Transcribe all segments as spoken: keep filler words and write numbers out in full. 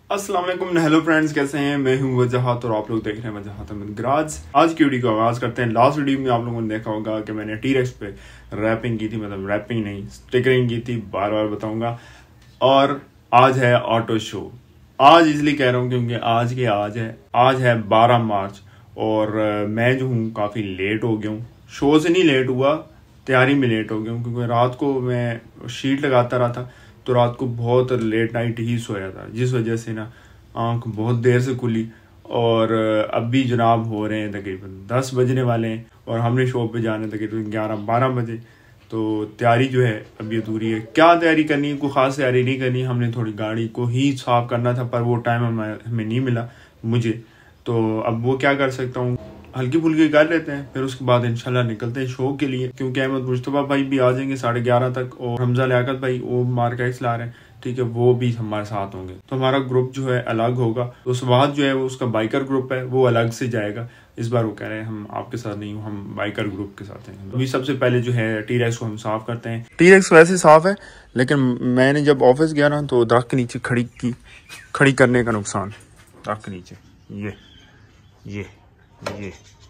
अस्सलाम वालेकुम, hello friends, कैसे हैं? मैं हूं वजहात और आप लोग देख रहे हैं वजहात अहमद गराज। आज की वीडियो को आगाज़ करते हैं। लास्ट वीडियो में आप लोगों ने देखा होगा कि मैंने टी-रेक्स पे रैपिंग की थी, मतलब रैपिंग नहीं स्टिकरिंग की थी, बार बार बताऊंगा। और आज है ऑटो शो। आज इसलिए कह रहा हूँ क्योंकि आज के आज है आज है बारह मार्च और मैं जो हूँ काफ़ी लेट हो गया हूँ। शो से नहीं लेट हुआ, तैयारी में लेट हो गया हूँ क्योंकि रात को मैं शीट लगाता रहा था तो रात को बहुत लेट नाइट ही सोया था, जिस वजह से ना आंख बहुत देर से खुली। और अभी जनाब हो रहे हैं तकरीबन दस बजने वाले हैं और हमने शो पे जाने तकरीबन ग्यारह बारह बजे। तो तैयारी जो है अभी अधूरी है। क्या तैयारी करनी है, कोई ख़ास तैयारी नहीं करनी। हमने थोड़ी गाड़ी को ही साफ करना था पर वो टाइम हमें हमें नहीं मिला मुझे, तो अब वो क्या कर सकता हूँ, हल्की फुल्की कर लेते हैं, फिर उसके बाद इंशाल्लाह निकलते हैं शो के लिए। क्योंकि अहमद मुश्तबा भाई भी आ जाएंगे साढ़े ग्यारह तक और हमजा लियाकत भाई वो मार्केट्स ला रहे हैं, ठीक है, वो भी हमारे साथ होंगे। तो हमारा ग्रुप जो है अलग होगा। तो सुबह जो है वो उसका बाइकर ग्रुप है, वो अलग से जाएगा। इस बार वो कह रहे हैं हम आपके साथ नहीं, हम बाइकर ग्रुप के साथ हैं। अभी सबसे पहले जो है टी-रेक्स को हम साफ करते हैं। टी-रेक्स वैसे साफ है, लेकिन मैंने जब ऑफिस गया ना तो दरख्त के नीचे खड़ी की खड़ी करने का नुकसान। दरख्त के नीचे ये ये ये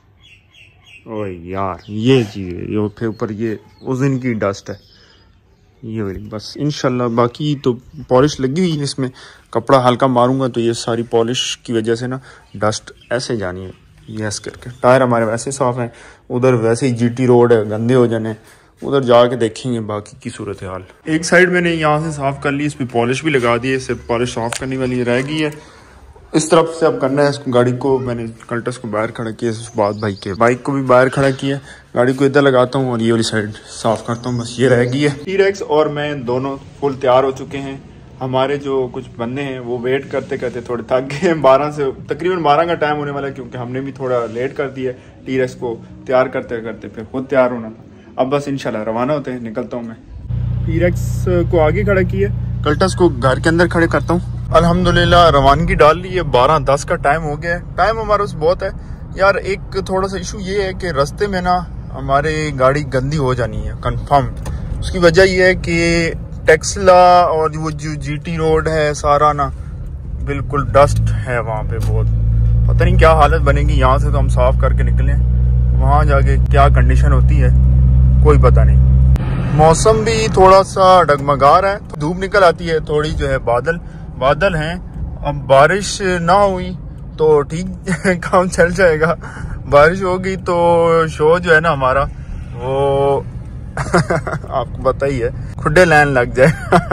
ओए यार, ये चीज़ है, ये फिर ऊपर ये उस दिन की डस्ट है ये वाली। बस इंशाल्लाह बाकी तो पॉलिश लगी हुई है, इसमें कपड़ा हल्का मारूंगा तो ये सारी पॉलिश की वजह से ना डस्ट ऐसे जानी है। यस करके टायर हमारे वैसे साफ हैं, उधर वैसे ही जीटी रोड है, गंदे हो जाने, उधर जाके देखेंगे बाकी की सूरत हाल। एक साइड मैंने यहाँ से साफ कर ली, इस पर पॉलिश भी लगा दी है, सिर्फ पॉलिश साफ करने वाली रह गई है। इस तरफ से अब करना है इसको। गाड़ी को मैंने कल्टस को बाहर खड़ा किया, बात भाई के बाइक को भी बाहर खड़ा किया, गाड़ी को इधर लगाता हूँ और ये वाली साइड साफ करता हूँ। बस ये रह गई है। टी-रेक्स और मैं दोनों फुल तैयार हो चुके हैं। हमारे जो कुछ बंदे हैं वो वेट करते करते थोड़े थक गए हैं। बारह से तकरीबन बारह का टाइम होने वाला है क्योंकि हमने भी थोड़ा लेट कर दिया टी-रेक्स को तैयार करते करते, फिर खुद तैयार होना था। अब बस इंशाल्लाह रवाना होते हैं, निकलता हूँ मैं। टी-रेक्स को आगे खड़ा किया, कल्टस को घर के अंदर खड़े करता हूँ। अल्हम्दुलिल्लाह रवानगी डाल ली है। बारह दस का टाइम हो गया है। टाइम हमारे पास बहुत है यार। एक थोड़ा सा इशू ये है कि रास्ते में ना हमारे गाड़ी गंदी हो जानी है कंफर्म। उसकी वजह ये है कि टेक्सला और वो जो जीटी रोड है सारा ना बिल्कुल डस्ट है वहाँ पे बहुत। पता नहीं क्या हालत बनेगी। यहाँ से तो हम साफ करके निकले, वहाँ जाके क्या कंडीशन होती है कोई पता नहीं। मौसम भी थोड़ा सा डगमगा रहा है, धूप निकल आती है, थोड़ी जो है बादल बादल हैं। अब बारिश ना हुई तो ठीक काम चल जाएगा, बारिश होगी तो शो जो है ना हमारा वो आपको पता ही है, खुडे लाइन लग जाए।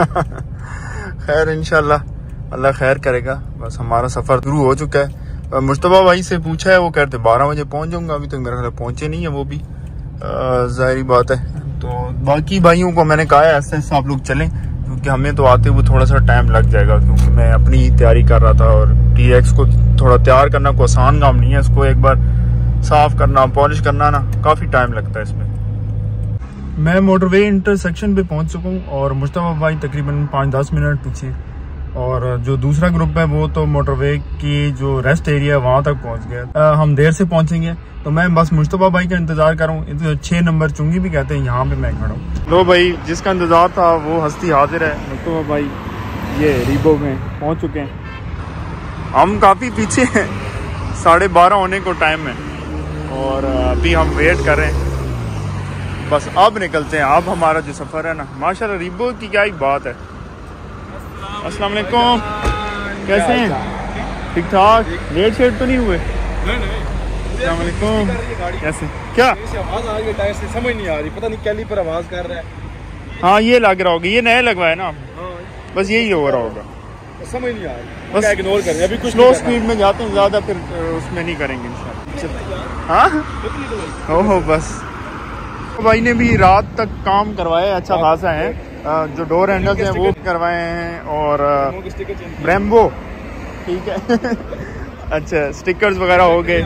खैर इंशाल्लाह अल्लाह खैर करेगा। बस हमारा सफ़र शुरू हो चुका है। मुश्तबा भाई से पूछा है, वो कहते बारह बजे पहुंच जाऊंगा। अभी तक मेरे ख्याल पहुंचे नहीं है वो भी, जाहिर बात है। तो बाकी भाइयों को मैंने कहा है ऐसे ऐसे आप लोग चलें क्योंकि हमें तो आते हुए थोड़ा सा टाइम लग जाएगा क्योंकि मैं अपनी तैयारी कर रहा था और टी-रेक्स को थोड़ा तैयार करना कोई आसान काम नहीं है। इसको एक बार साफ करना, पॉलिश करना ना काफ़ी टाइम लगता है इसमें। मैं मोटरवे इंटरसेक्शन पे पहुंच चुका हूँ और मुश्तबा भाई तकरीबन पाँच दस मिनट पीछे, और जो दूसरा ग्रुप है वो तो मोटरवे की जो रेस्ट एरिया है वहाँ तक पहुँच गया। हम देर से पहुँचेंगे तो मैं बस मुश्तबा भाई का इंतजार कर रहा हूँ। छः नंबर चुंगी भी कहते हैं, यहाँ पे मैं खड़ा हूँ। लो भाई, जिसका इंतजार था वो हस्ती हाजिर है। मुश्तबा भाई ये रीबो में पहुँच चुके हैं। हम काफ़ी पीछे हैं, साढ़े बारह होने को टाइम है और अभी हम वेट कर रहे हैं। बस अब निकलते हैं। अब हमारा जो सफ़र है ना, माशाल्लाह रीबो की क्या ही बात है। अस्सलाम वालेकुम, कैसे हैं? ठीक ठाक? लेट शेट तो नहीं हुए? अस्सलाम वालेकुम, कैसे क्या आवाज़ आ रही है टायर से, समझ नहीं आ रही, पता नहीं कैली पर आवाज़ कर रहा है। हाँ ये लग रहा होगा, ये नया लगवाया ना। हाँ। बस यही हो रहा होगा, समझ नहीं आ रही। बस इग्नोर करें, अभी कुछ स्लो स्पीड में जाते हैं ज़्यादा, फिर उसमें नहीं करेंगे इंशाल्लाह। हाँ ओहो, बस भाई ने भी रात तक काम करवाया, अच्छा खासा है। जो डोर हैंडल्स हैं वो करवाए हैं और ब्रेम्बो, ठीक है। अच्छा स्टिकर्स वगैरह हो गए।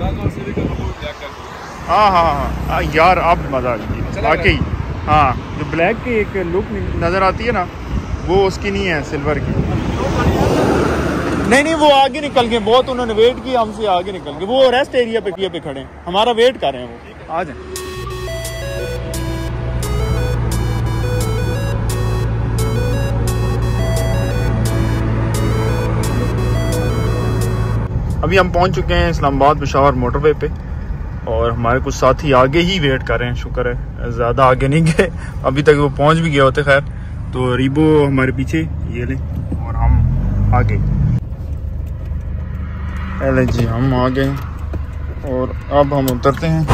हाँ हाँ हाँ यार अब मज़ा आ गई वाकई। हाँ जो ब्लैक की एक लुक नज़र आती है ना वो उसकी नहीं है, सिल्वर की। नहीं नहीं वो आगे निकल गए बहुत, उन्होंने वेट किया हमसे, आगे निकल गए। वो रेस्ट एरिया पे पे खड़े हैं, हमारा वेट कर रहे हैं वो। आ जाए। अभी हम पहुंच चुके हैं इस्लामाबाद पेशावर मोटरवे पे और हमारे कुछ साथी आगे ही वेट कर रहे हैं। शुक्र है ज़्यादा आगे नहीं गए, अभी तक वो पहुंच भी गए होते। खैर तो रीबो हमारे पीछे ये ले और हम आगे। पहले जी हम आ गए और अब हम उतरते हैं।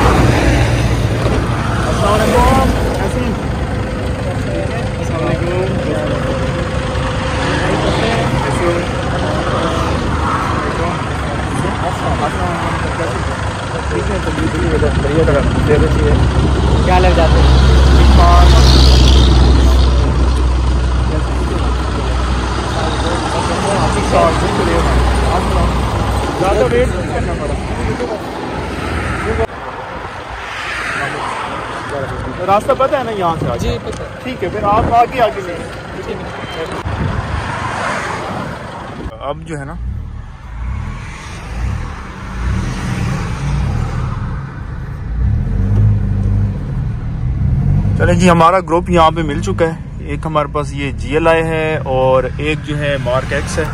क्या लग जाते हैं ज़्यादा वेट करना पड़ा। रास्ता पता है ना यहाँ से? जी पता। ठीक है फिर आप आगे आगे ले। अब जो है ना चले जी, हमारा ग्रुप यहाँ पे मिल चुका है। एक हमारे पास ये जी एल आई है और एक जो है मार्क एक्स है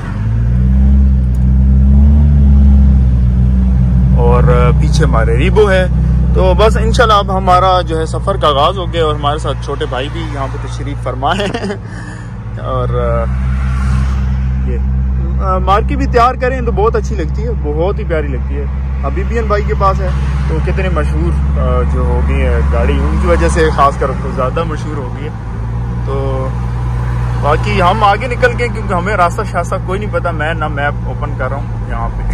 और पीछे हमारे रीबो है। तो बस इंशाल्लाह अब हमारा जो है सफ़र का आगाज़ हो गया और हमारे साथ छोटे भाई भी यहाँ पे तशरीफ़ फरमा है और ये मार्की भी तैयार करें तो बहुत अच्छी लगती है, बहुत ही प्यारी लगती है। हबीबियन भाई के पास है तो कितने मशहूर जो हो गई है गाड़ी, उनकी वजह से ख़ासकर तो ज़्यादा मशहूर हो गई है। तो बाकी हम आगे निकल गए क्योंकि हमें रास्ता शास्ता कोई नहीं पता। मैं ना मैप ओपन कर रहा हूँ यहाँ पे।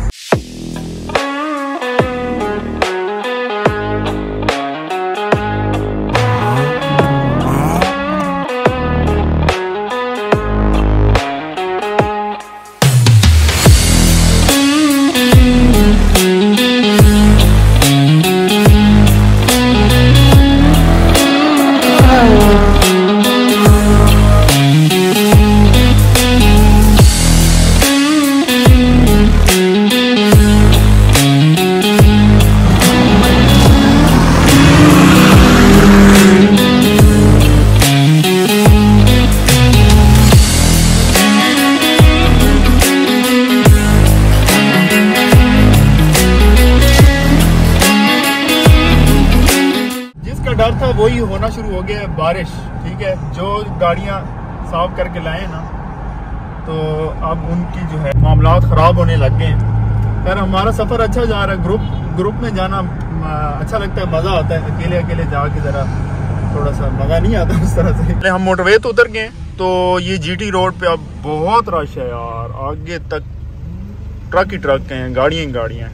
डर था वही होना शुरू हो गया है, बारिश। ठीक है, जो गाड़ियां साफ करके लाए ना तो अब उनकी जो है मामलात ख़राब होने लग गए हैं। खैर हमारा सफ़र अच्छा जा रहा है। ग्रुप ग्रुप में जाना अच्छा लगता है, मज़ा आता है। अकेले अकेले जाके ज़रा थोड़ा सा मज़ा नहीं आता उस तरह से। हम मोटरवे तो उतर गए तो ये जी टी रोड पे अब बहुत रश है यार, आगे तक ट्रक ही ट्रक हैं, गाड़ियाँ ही गाड़ियाँ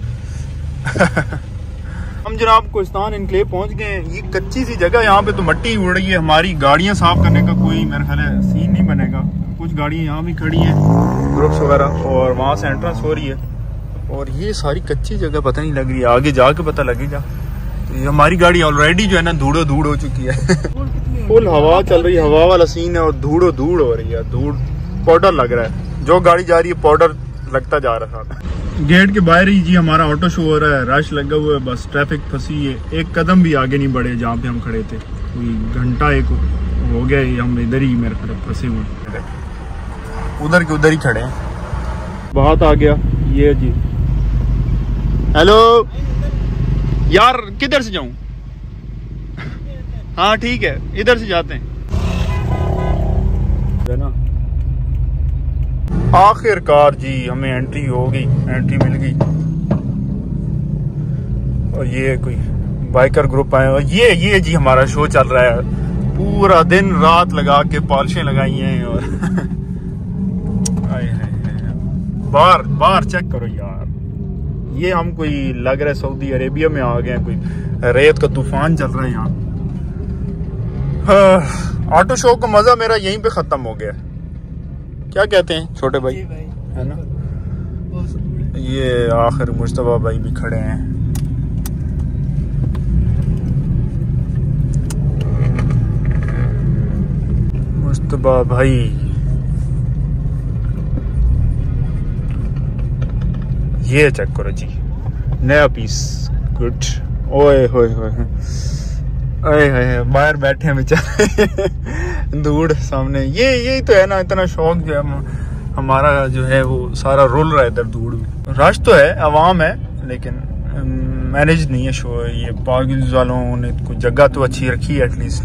हैं। हम जनाब कोहिस्तान इनक्लेव पहुंच गए हैं। ये कच्ची सी जगह, यहाँ पे तो मट्टी उड़ रही है। हमारी गाड़ियाँ साफ करने का कोई मेरे ख्याल है सीन नहीं बनेगा। कुछ गाड़ियाँ यहाँ भी खड़ी हैं, ग्रुप्स वगैरह, और वहाँ से एंट्रेंस हो रही है। और ये सारी कच्ची जगह पता नहीं लग रही है, आगे जाके पता लगेगा। तो ये हमारी गाड़ी ऑलरेडी जो है ना धूड़ो धूड़ हो चुकी है। फुल हवा चल रही है, हवा वाला सीन है और धूड़ो धूड़ हो रही है। धूड़ पाउडर लग रहा है, जो गाड़ी जा रही है पाउडर लगता जा रहा था। गेट के बाहर ही जी हमारा ऑटो शो हो रहा है, रश लगा हुआ है, बस ट्रैफिक फंसी है। एक कदम भी आगे नहीं बढ़े जहाँ पे हम खड़े थे। कोई घंटा एक हो गया हम इधर ही मेरे खड़े फंसे हुए, उधर के उधर ही खड़े हैं। बहुत आ गया ये जी। हेलो यार, किधर से जाऊं? हाँ ठीक है, इधर से जाते हैं ना। आखिरकार जी हमें एंट्री हो गई, एंट्री मिल गई। और ये कोई बाइकर ग्रुप आए और ये ये जी हमारा शो चल रहा है। पूरा दिन रात लगा के पॉलिशें लगाई हैं और बाहर बाहर चेक करो यार, ये हम कोई लग रहा है सऊदी अरेबिया में आ गए हैं। कोई रेत का तूफान चल रहा है यहाँ। ऑटो शो का मजा मेरा यहीं पे खत्म हो गया। क्या कहते हैं छोटे भाई, भाई है ना? ये आखिर मुस्तफा भाई भी खड़े हैं। मुस्तफा भाई, ये चेक करो जी, नया पीस, गुड। ओए होए होए होए, बाहर बैठे हैं बेचारे, धूड़ सामने। ये यही तो है ना, इतना शौक जो है हमारा जो है वो सारा रोल रहा है इधर धूड़ में। रश तो है, आवाम है, लेकिन मैनेज नहीं है शो। ये पागिल्स वालों ने कुछ जगह तो अच्छी रखी है एटलीस्ट।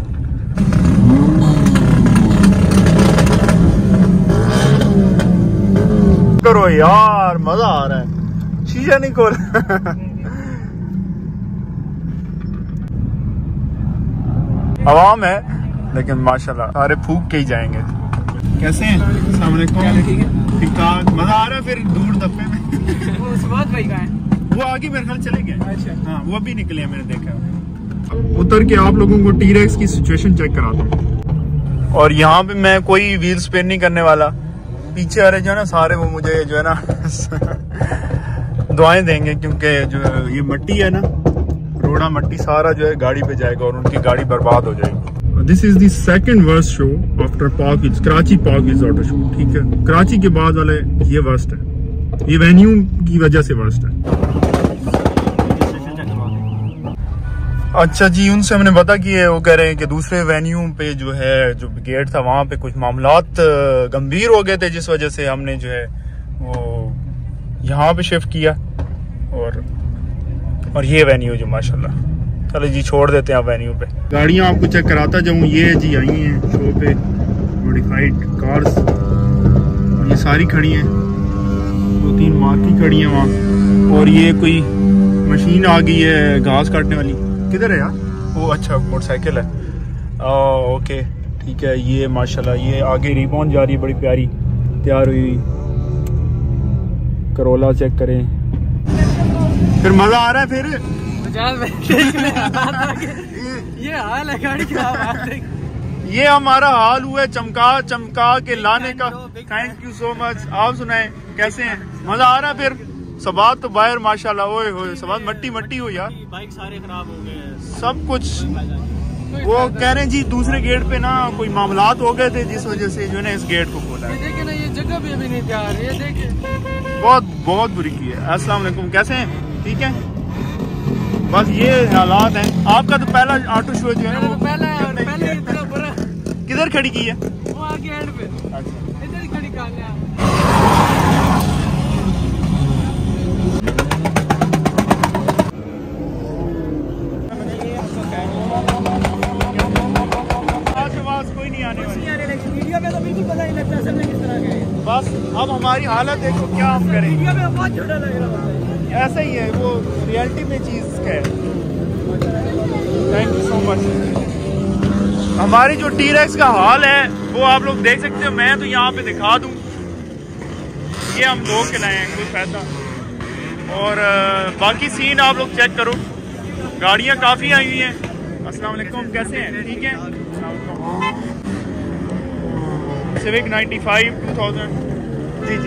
करो यार, मजा आ रहा है। शीशा नहीं खोल। आवाम है लेकिन माशाल्लाह सारे फूक के ही जाएंगे। कैसे हैं? अस्सलाम वालेकुम। ठीक ठाक, मजा आ रहा है। फिर दूर दब्बे में वो सुबात भाई कहाँ है? वो आगे मेरे ख्याल चले गए। अच्छा। हाँ, वो अभी निकले, मैंने देखा। उतर के आप लोगों को टी-रेक्स की सिचुएशन चेक कराता हूँ। और यहाँ पे मैं कोई व्हील स्पिन नहीं करने वाला। पीछे आ रहे जो है ना सारे, वो मुझे जो है ना दुआएं देंगे, क्योंकि जो ये मट्टी है ना, रोड़ा मट्टी, सारा जो है गाड़ी पे जाएगा और उनकी गाड़ी बर्बाद हो जाएगी। This is the second worst show after park, Karachi park is auto show. ठीक है, कराची के बाद वाले ये वर्स्ट है, ये वेन्यू की वजह से वर्स्ट है। अच्छा जी, उनसे हमने पता किया, वो कह रहे हैं कि दूसरे वेन्यू पे जो है, जो गेट था वहां पे कुछ मामलात गंभीर हो गए थे, जिस वजह से हमने जो है वो यहाँ पे शिफ्ट किया। और और ये वेन्यू जो माशाल्लाह, चलो जी छोड़ देते हैं आप वेन्यू पे। गाड़ियां आपको चेक कराता जाऊँ। ये जी आई हैं शो पे मॉडिफाइड कार्स, और ये सारी खड़ी हैं, दो तीन मार्की खड़ी हैं वहाँ। और ये कोई मशीन आ गई है घास काटने वाली। किधर है यार वो? अच्छा, मोटरसाइकिल है। आ, ओके ठीक है। ये माशाल्लाह ये आगे रिबॉन जा रही है, बड़ी प्यारी तैयार हुई हुई। करोला चेक करें, फिर मजा आ रहा है। फिर ये हाल है गाड़ी खराब। ये हमारा हाल हुआ है चमका चमका के लाने का। Thank you so much. आप सुनाए कैसे हैं? मजा आ रहा है। फिर सबात तो बाहर माशाल्लाह, ओए होए सबात मट्टी मट्टी हो यार, बाइक सारे खराब हो गए सब कुछ। वो कह रहे हैं जी दूसरे गेट पे ना कोई मामलात हो गए थे, जिस वजह से जो है ना इस गेट को खोला है। देखे ना, ये जगह भी अभी नहीं तैयार है। ये देखे, बहुत बहुत बुरी की है। अस्सलाम वालेकुम, कैसे हैं? ठीक है, बस ये हालात हैं। आपका तो पहला ऑटो शो जो है ना, पहला पहले इतना बुरा। किधर खड़ी की है? वो आगे एंड पे। अच्छा, इधर ही खड़ी कर लिया। कोई नहीं आने वाली। वीडियो में तो बिल्कुल पता नहीं लगता असल में किस तरह का है। बस अब हमारी हालत देखो, क्या हम करें। वीडियो में बहुत छोटा लग रहा है। ऐसा ही है, वो रियलिटी में चीज है। Thank you so much. हमारी जो टी-रेक्स का हाल है वो आप लोग देख सकते हो। मैं तो यहाँ पे दिखा दूं, ये हम लोग के लाए हैं, कोई फायदा। और बाकी सीन आप लोग चेक करो, गाड़ियाँ काफ़ी आई हुई हैं। अस्सलाम वालेकुम, कैसे हैं? ठीक है। Civic ninety five two thousand. जी जी,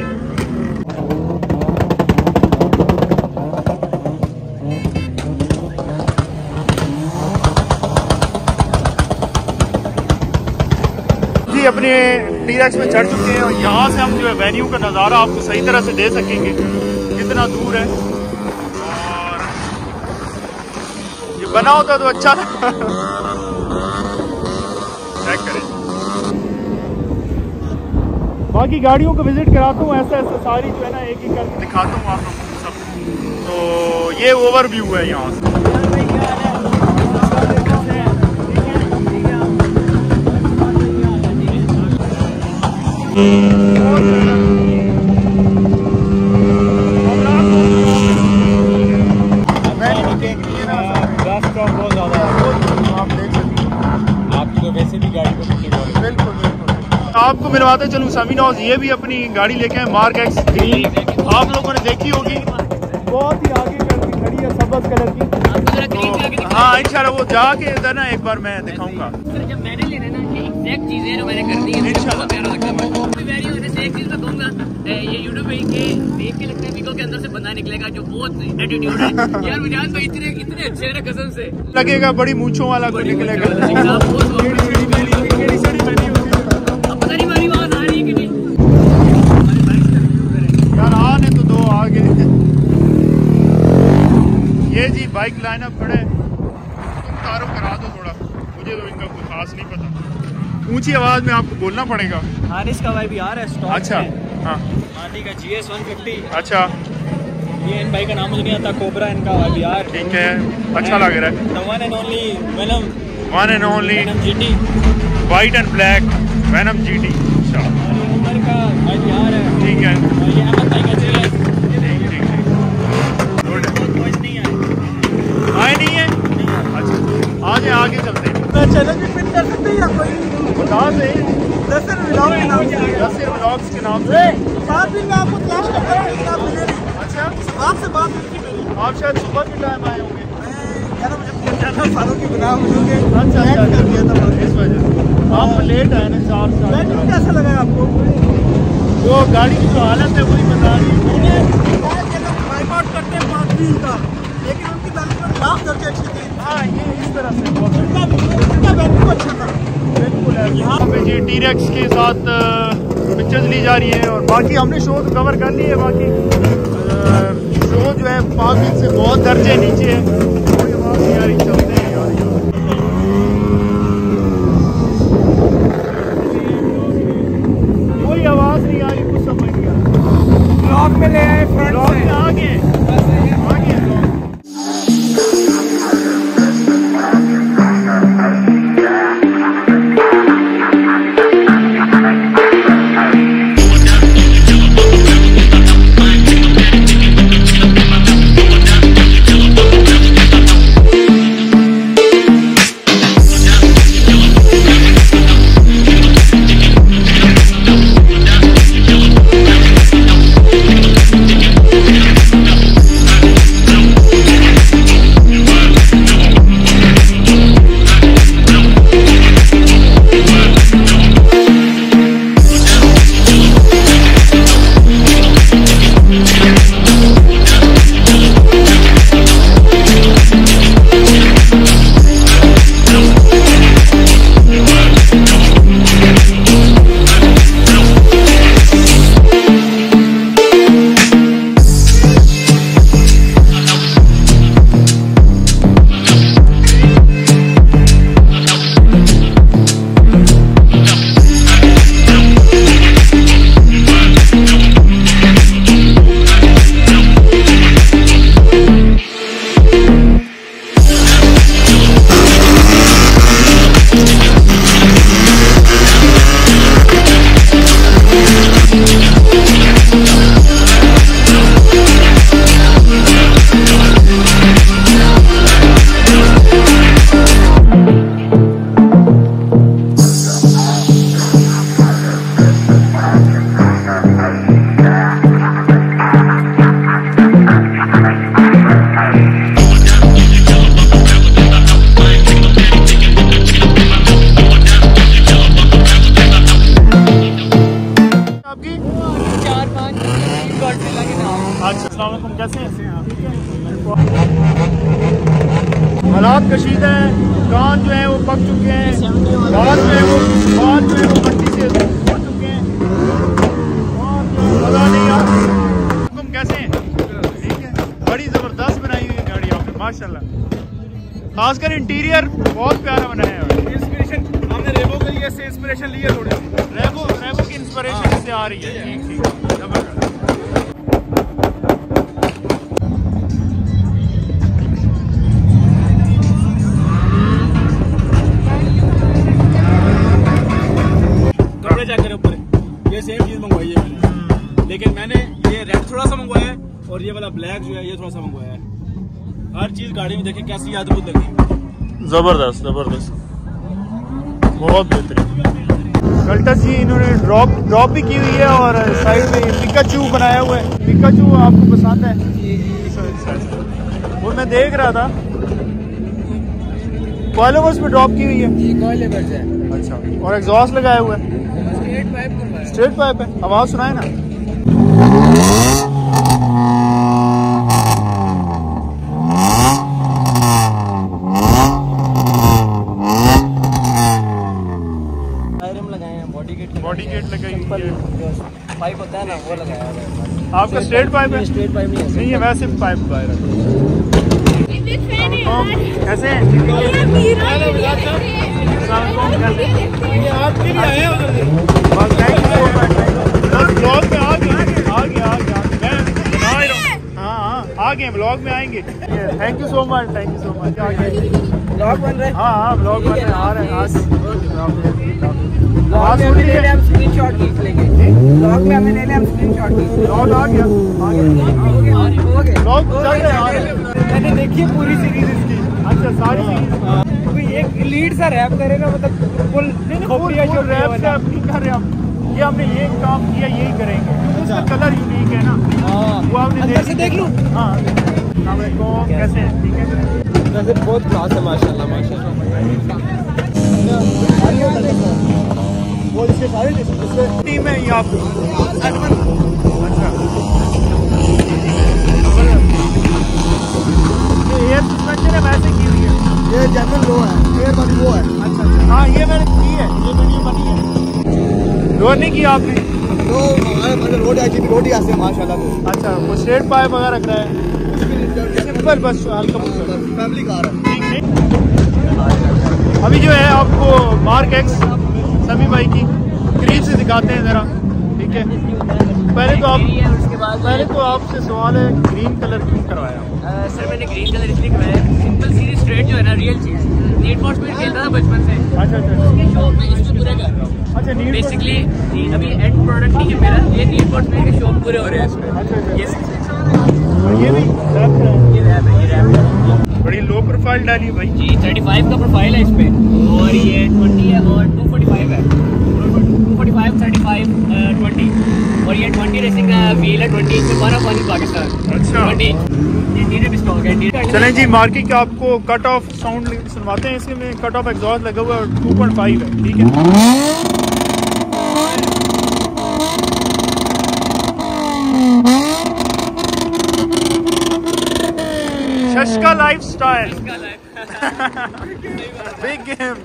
जी अपने टी-रेक्स में चढ़ चुके हैं और यहाँ से हम जो है वेन्यू का नज़ारा आपको सही तरह से दे सकेंगे, कितना दूर है। और ये बना होता तो अच्छा था। चेक करें, बाकी गाड़ियों को विजिट कराता हूँ, ऐसा ऐसा सारी जो है ना एक एक करके दिखाता हूँ आप लोगों को सब। तो ये ओवरव्यू है यहाँ से। बहुत ज़्यादा आप देख सकते हैं, आपकी तो वैसे भी गाड़ी को बिल्कुल बिल्कुल। आपको मिलवाते चलूँ समीन हाउस, ये भी अपनी गाड़ी लेके हैं, मार्क एक्स ग्रीन, आप लोगों ने देखी होगी, बहुत ही आगे करके खड़ी है सब्ज़ कलर की। तो हाँ इंशाल्लाह वो जाके इधर ना एक बार मैं दिखाऊंगा। जब मैंने लेना ना कि एग्जैक्ट चीजें जो मैंने करनी है, इंशाल्लाह प्यारा लगता है। वेरी होने से एक चीज मैं कहूँगा, ये यूट्यूब पे के देख के लगता है वीगो के अंदर से बंदा निकलेगा जो बहुत एटीट्यूड है। यार मुझे तो इतने इतने अच्छे हैं कसम से, लगेगा बड़ी मूंछों वाला कोई निकलेगा। यार आने तो दो आगे। ये जी बाइक लाइनअप खड़े, तारुफ करा दो थोड़ा, मुझे तो इनका कुछ खास नहीं पता। ऊंची आवाज में आपको बोलना पड़ेगा। हारिस का भाई भी आ रहा है स्टॉक। अच्छा, हाँ माटी का जी एस वन फिफ्टी। अच्छा ये इन भाई का नाम मुझे नहीं आता, कोबरा इनका वी आर। ठीक है, अच्छा लग रहा है। The one and only Venom, one and only Venom GT, white and black Venom GT. अच्छा और ये उमर का भाई वी आर है। ठीक है, और ये अहमद भाई का जी एस। ठीक ठीक ठीक गुड है। कुछ नहीं है, आए नहीं है? अच्छा आगे आगे चलते हैं। मैं चैनल भी फिट कर सकते हैं या कोई बता दे दसर व्लॉग के नाम से। दसर व्लॉग्स के नाम से। सात दिन में आपको तलाश करता हूँ, लेकिन आप मिले नहीं। अच्छा आपसे बात हुई थी मेरी, आप शायद सुबह के टाइम आए होंगे। ग्यारह बजे ग्यारह सालों की गुनाह मुझे अच्छा कर दिया था इस वजह से आप लेट आए ना, चार साल। कैसा लगा आपको? वो गाड़ी की जो हालत है वही बता रही है। वाइप आउट करते हैं पाँच दिन का, लेकिन उनकी वैल्यू में लाख दर्जे अच्छी थी। हाँ ये इस तरह से उनका उनका वैल्यू अच्छा था। बिल्कुल है। यहाँ पे जी टी-रेक्स के साथ पिक्चर्स ली जा रही है और बाकी हमने शो तो कवर कर ली है। बाकी शो जो है पाँच दिन से बहुत दर्जे नीचे है। कोई आवाज़ नहीं आ रही, चलते हैं यार। कोई आवाज़ नहीं आ रही, कुछ समझ नहीं आ रहा। ब्लॉक में ले आए, फ्रंट ब्लॉक में आगे आगे कैसे हैं आप? हालात कशीदा है, कान जो है वो पक चुके हैं, बाल जो है वो बाल जो है वो मट्टी से हो चुके हैं और मजा नहीं आ रहा। तुम कैसे हैं? ठीक है, बड़ी जबरदस्त बनाई हुई गाड़ी आपने माशाल्लाह, खासकर इंटीरियर बहुत प्यारा बनाया है। इंस्पिरेशन हमने रेबो के लिए से इंस्पिरेशन ली है थोड़ी सी, रेबो रेबो की इंस्पिरेशन से आ रही है। ठीक ठीक जबरदस्त। चेक करें ऊपर, ये सेम चीज मंगवाई है मैंने, लेकिन मैंने ये रेड थोड़ा सा मंगवाया है और ये वाला ब्लैक जो है ये थोड़ा सा मंगवाया है। हर चीज गाड़ी में देखें कैसी अद्भुत लगी, जबरदस्त जबरदस्त, बहुत बेहतरीन। कल्टस जी इन्होंने ड्रॉप ड्रॉप भी की हुई है और साइड में पिकाचू बनाया हुआ है। पिकाचू आपको पसंद है? वो मैं देख रहा था कॉइलोवर्स पे ड्रॉप की हुई है। अच्छा, और एग्जॉस्ट लगाया हुआ है, स्ट्रेट पाइप स्ट्रेट पाइप है। आवाज सुनाए ना। बॉडी गेट लगाई हुई है, पाइप होता है ना वो लगाया है। आपका स्ट्रेट पाइप है? स्ट्रेट पाइप नहीं है, नहीं है, वैसे पाइप बाहर है। कैसे हैं? आपके लिए आए हैं उधर से। बस थैंक यू। ब्लॉग में आ गए ब्लॉग में आएंगे। Thank you so much, thank you so much. Blog बन रहे हैं। हाँ हाँ ब्लॉग बन रहे हैं, आ रहे हैं आज। ब्लॉग में ले ले हम स्क्रीनशॉट खींच लेंगे। ब्लॉग में हमें ले ले हम स्क्रीनशॉट खींच। ब्लॉग आ गया, आ गया हो गए ब्लॉग चल रहे हैं। मैंने देखी है पूरी सीरीज इसकी। अच्छा सारी सीरीज कोई एक लीड सा रैप करेगा मतलब फुल खोपड़िया जो रैप से आप नहीं कर रहे हम, ये हमने ये काम किया यही करेंगे क्योंकि उसका कलर यूनिक है ना। वो आपने अंदर से देख लूं। हाँ कैसे हैं, ठीक है वैसे बहुत क्लास है माशाल्लाह माशाल्लाह। वो इसके सारे इसके टीम है ये आपको। अच्छा ये एयर सस्पेंशन है वैसे की हुई है, ये जनरल लो है, एयर वाली वो है। अच्छा अच्छा हाँ ये मैंने की है, ये वीडियो बनी है। लोअर नहीं किया आपने? तो हमारे मतलब रोड आई थी, रोड ही आसे माशाल्लाह। तो अच्छा वो स्ट्रेट पाइप वगैरह रख रहा है, सिंपल बस हल्का फुल्का फैमिली कार है। ठीक नहीं। अभी जो है आपको मार्क एक्स सभी भाई की करीब से दिखाते हैं ज़रा, ठीक है। पहले तो आप उसके बाद पहले तो आपसे सवाल है ग्रीन कलर क्यों करवाया? अ, सर मैंने ग्रीन कलर इसलिए करवाया, सिंपल सीधी स्ट्रेट जो है ना रियल चीज। नीड फॉर स्पीड खेलता था बचपन से, अच्छा अच्छा इसके शौक में इसको पूरा कर रहा हूँ। अच्छा नीड बेसिकली अभी एंड प्रोडक्ट नहीं है मेरा, ये नीड फॉर स्पीड के शौक पूरे हो रहे हैं इसमें। अच्छा अच्छा ये और ये भी रैप है, ये रैप है, ये रैप है बड़ी लो प्रोफाइल डाली है भाई जी। पैंतीस का प्रोफाइल है इस पे और ये बीस है और दो सौ पैंतालीस है, दो सौ पैंतालीस, पैंतीस, बीस और ये बीस रेसिंग का व्हील है, बीस इसमें बारह पानी पाकिस्तान। अच्छा। बीस ये नीचे भी स्टॉक है। चलें जी मार्केट का आपको कट ऑफ साउंड सुनवाते हैं। इसके में कट ऑफ एग्जॉस्ट लगा हुआ है और टू पॉइंट फाइव है, ठीक है। शशका लाइफस्टाइल बिग गेम।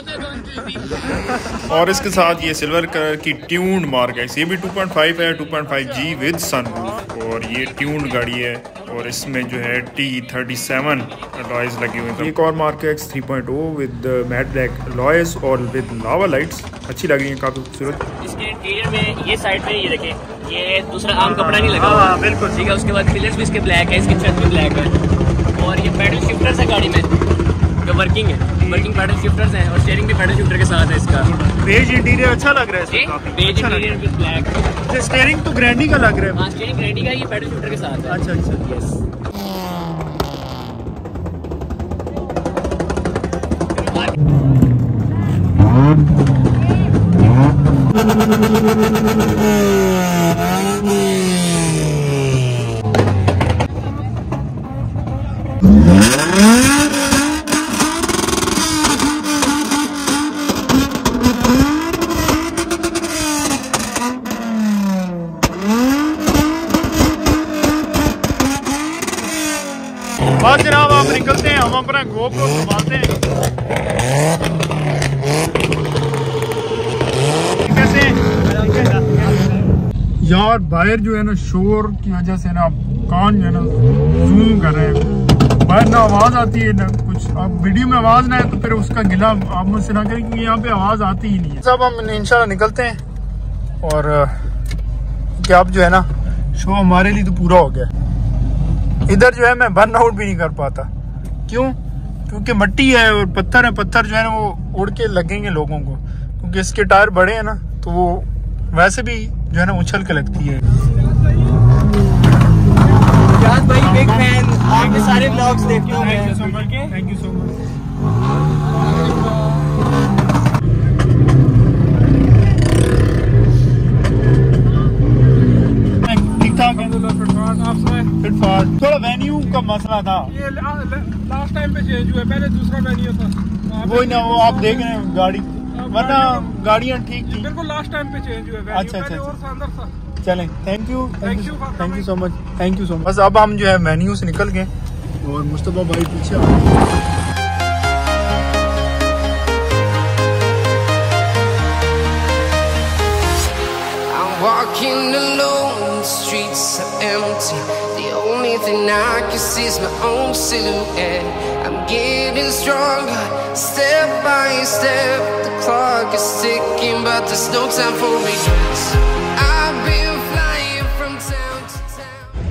और इसके साथ ये सिल्वर कलर की ट्यून्ड मार्क है, ये भी टू पॉइंट फाइव है, two point five G with sunroof और ये ट्यून्ड गाड़ी है और इसमें जो है टी थर्टी सेवन अलॉयज लगी हुई है। एक और मार्क है three point O with matte black alloys और विद लावा लाइट्स, अच्छी लग रही है काफी खूबसूरत। इसके इंटीरियर में ये साइड में ये देखें, ये दूसरा आम कपड़ा नहीं लगा हुआ, बिल्कुल ठीक है। उसके बाद पिलर्स भी इसके ब्लैक है, इसकी छत भी ब्लैक है और ये पैडल शिफ्टर्स है गाड़ी में जो वर्किंग है, वर्किंग पैडल शिफ्टर्स हैं और स्टीयरिंग भी पैडल शिफ्टर के साथ है इसका। बेज इंटीरियर अच्छा लग रहा है जी, इसमें, बेज अच्छा लग इंटीरियर रहा विद ब्लैक। है। स्टीयरिंग तो ग्रैंडी का लग रहा है। हाँ स्टीयरिंग ग्रैंडी का, ये पैडल शिफ्टर के साथ है। अच्छा अच्छा यस। बस जनाब आप निकलते हैं, हम अपना गोप्रो घुमाते हैं। कैसे यार बाहर जो है ना शोर की वजह से ना कान जो है ना जूम कर रहे हैं, बाहर ना आवाज आती है ना कुछ। अब वीडियो में आवाज ना है तो फिर उसका गिला आप मुझसे ना करें क्योंकि यहाँ पे आवाज आती ही नहीं है। सब हम इंशाल्लाह निकलते हैं और क्या अब जो है ना शो हमारे लिए तो पूरा हो गया। इधर जो है मैं बर्न आउट भी नहीं कर पाता, क्यों? क्योंकि मिट्टी है और पत्थर है, पत्थर जो है ना वो उड़ के लगेंगे लोगों को, क्योंकि इसके टायर बड़े हैं ना तो वो वैसे भी जो है ना उछल के लगती है। भाई बिग फैन, आपके सारे व्लॉग्स देखता हूं मैं। Thank you so much, thank you so much. ठीक ठाक है, थोड़ा वेन्यू का मसला था, ये लास्ट टाइम पे चेंज हुआ है, पहले दूसरा वेन्यू था। वो ही ना वो आप देख रहे हैं गाड़ी, वरना गाड़ियाँ ठीक थी। बिल्कुल लास्ट टाइम पे चेंज हुआ है। अच्छा अच्छा और अंदर था। चलें, thank you Thank you for thank you so much, thank you so much. बस अब हम जो है मेन्यू से निकल गए और मुस्तफा भाई पीछे आ गए। Walking alone, the streets are empty. The only thing I can see is my own silhouette. I'm getting stronger, step by step. The clock is ticking, but there's no time for regrets. I've been flying from town to town.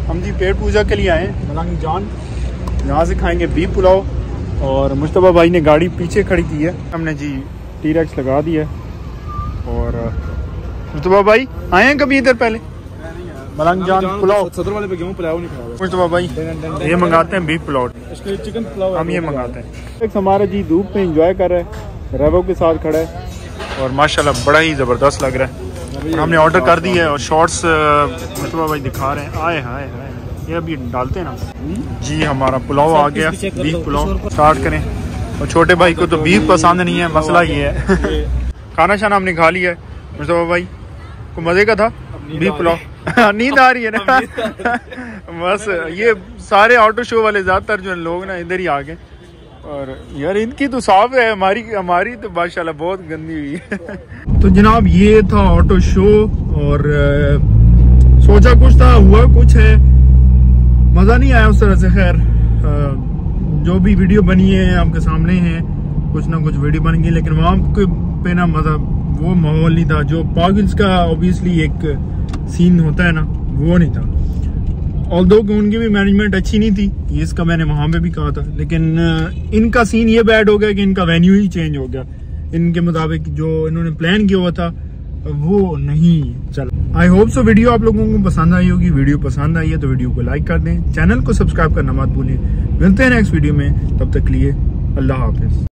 हम जी पेट पूजा के लिए आए हैं मलंग जान। यहाँ से खाएंगे beef pulao और मुश्तबा भाई ने गाड़ी पीछे खड़ी की है, हमने जी टी रेक्स लगा दी है। और मुश्तबा भाई आए हैं कभी इधर पहले? मलंग जान पुलाव सदर वाले पे गेहूं पुलाव नहीं खाया। मुश्तबा भाई ये मंगाते हैं बीफ पुलाव, इसके चिकन पुलाव हम ये मंगाते हैं। एक हमारा जी धूप में एंजॉय कर रहा है, रेवो के साथ खड़ा है और माशाल्लाह बड़ा ही ज़बरदस्त लग रहा है। और हमने ऑर्डर कर दी है और शॉर्ट्स मुश्तबा भाई दिखा रहे हैं। आए हाय हाय ये अभी डालते हैं ना जी। हमारा पुलाव आ गया, बीफ पुलाव स्टार्ट करें। और छोटे भाई को तो बीफ पसंद नहीं है, मसला ये है। खाना शाना हमने खा लिया है। मुश्तबा भाई को मज़े का था बीफ पुलाव? नींद आ रही है ना? बस ये सारे ऑटो शो वाले ज़्यादातर जो लोग ना इधर ही आ गए। और यार इनकी तो साफ है, हमारी हमारी तो माशाल्लाह बहुत गंदी हुई है। तो जनाब ये था ऑटो शो और आ, सोचा कुछ था हुआ कुछ है, मज़ा नहीं आया उस तरह से। खैर जो भी वीडियो बनी है आपके सामने है, कुछ ना कुछ वीडियो बन गई, लेकिन वहाँ पे ना मज़ा वो माहौल नहीं था जो पागल्स का ऑब्वियसली एक सीन होता है ना, वो नहीं था। ऑल्दो कि उनकी भी मैनेजमेंट अच्छी नहीं थी, ये इसका मैंने वहाँ पे भी कहा था, लेकिन इनका सीन ये बैड हो गया कि इनका वेन्यू ही चेंज हो गया। इनके मुताबिक जो इन्होंने प्लान किया हुआ था वो नहीं चला। आई होप सो वीडियो आप लोगों को पसंद आई होगी। वीडियो पसंद आई है तो वीडियो को लाइक कर दें, चैनल को सब्सक्राइब करना मत भूलें। मिलते हैं नेक्स्ट वीडियो में, तब तक लिए अल्लाह हाफिज।